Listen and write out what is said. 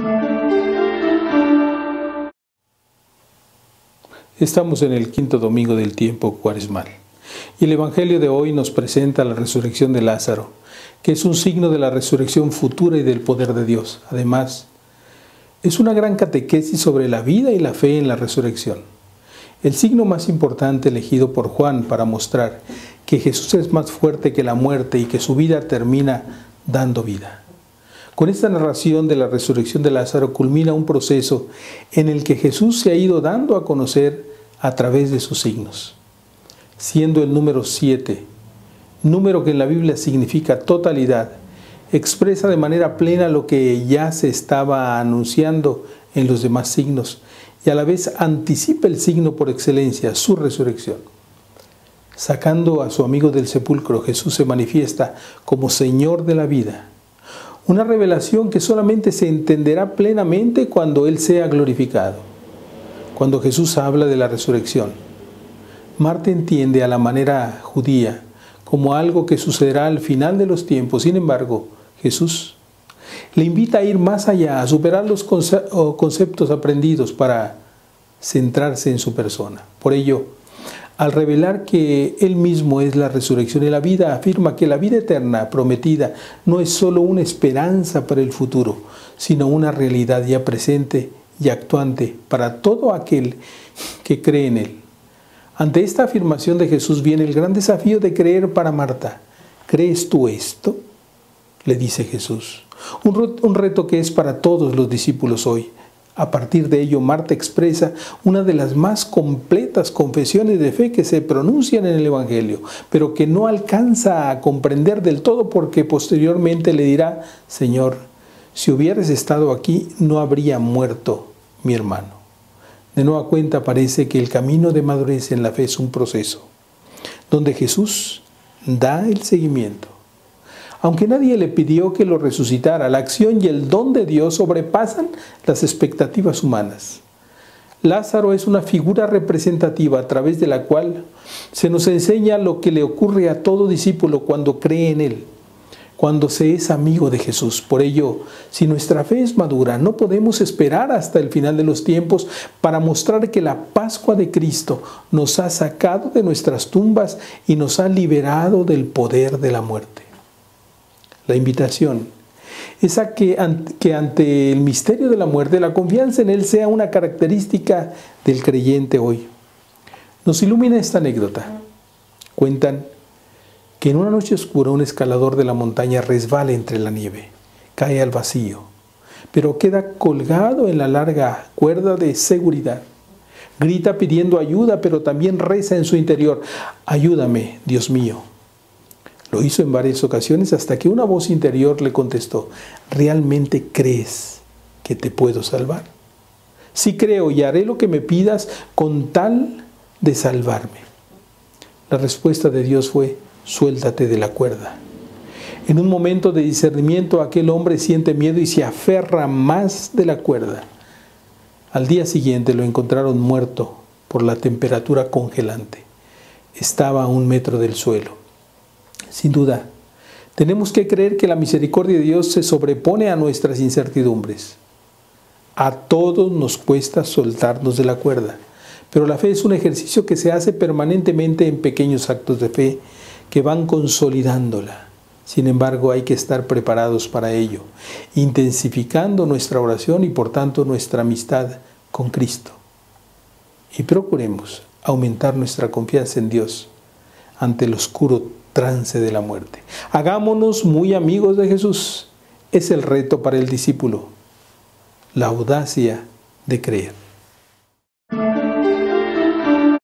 Estamos en el quinto domingo del tiempo cuaresmal y el Evangelio de hoy nos presenta la resurrección de Lázaro, que es un signo de la resurrección futura y del poder de Dios. Además, es una gran catequesis sobre la vida y la fe en la resurrección. El signo más importante elegido por Juan para mostrar que Jesús es más fuerte que la muerte y que su vida termina dando vida. Con esta narración de la resurrección de Lázaro culmina un proceso en el que Jesús se ha ido dando a conocer a través de sus signos. Siendo el número 7, número que en la Biblia significa totalidad, expresa de manera plena lo que ya se estaba anunciando en los demás signos y a la vez anticipa el signo por excelencia, su resurrección. Sacando a su amigo del sepulcro, Jesús se manifiesta como Señor de la vida. Una revelación que solamente se entenderá plenamente cuando Él sea glorificado. Cuando Jesús habla de la resurrección, Marta entiende a la manera judía como algo que sucederá al final de los tiempos. Sin embargo, Jesús le invita a ir más allá, a superar los conceptos aprendidos para centrarse en su persona. Por ello, al revelar que Él mismo es la resurrección y la vida, afirma que la vida eterna prometida no es solo una esperanza para el futuro, sino una realidad ya presente y actuante para todo aquel que cree en Él. Ante esta afirmación de Jesús viene el gran desafío de creer para Marta. ¿Crees tú esto?, le dice Jesús. Un reto que es para todos los discípulos hoy. A partir de ello, Marta expresa una de las más completas confesiones de fe que se pronuncian en el Evangelio, pero que no alcanza a comprender del todo porque posteriormente le dirá: Señor, si hubieras estado aquí, no habría muerto mi hermano. De nueva cuenta parece que el camino de madurez en la fe es un proceso, donde Jesús da el seguimiento. Aunque nadie le pidió que lo resucitara, la acción y el don de Dios sobrepasan las expectativas humanas. Lázaro es una figura representativa a través de la cual se nos enseña lo que le ocurre a todo discípulo cuando cree en Él, cuando se es amigo de Jesús. Por ello, si nuestra fe es madura, no podemos esperar hasta el final de los tiempos para mostrar que la Pascua de Cristo nos ha sacado de nuestras tumbas y nos ha liberado del poder de la muerte. La invitación es a que ante el misterio de la muerte, la confianza en Él sea una característica del creyente hoy. Nos ilumina esta anécdota. Cuentan que en una noche oscura un escalador de la montaña resbala entre la nieve, cae al vacío, pero queda colgado en la larga cuerda de seguridad. Grita pidiendo ayuda, pero también reza en su interior: ayúdame, Dios mío. Lo hizo en varias ocasiones hasta que una voz interior le contestó: ¿realmente crees que te puedo salvar? Sí creo y haré lo que me pidas con tal de salvarme. La respuesta de Dios fue: suéltate de la cuerda. En un momento de discernimiento, aquel hombre siente miedo y se aferra más de la cuerda. Al día siguiente lo encontraron muerto por la temperatura congelante. Estaba a 1 metro del suelo. Sin duda, tenemos que creer que la misericordia de Dios se sobrepone a nuestras incertidumbres. A todos nos cuesta soltarnos de la cuerda, pero la fe es un ejercicio que se hace permanentemente en pequeños actos de fe que van consolidándola. Sin embargo, hay que estar preparados para ello, intensificando nuestra oración y por tanto nuestra amistad con Cristo. Y procuremos aumentar nuestra confianza en Dios ante el oscuro trance de la muerte. Hagámonos muy amigos de Jesús. Es el reto para el discípulo. La audacia de creer.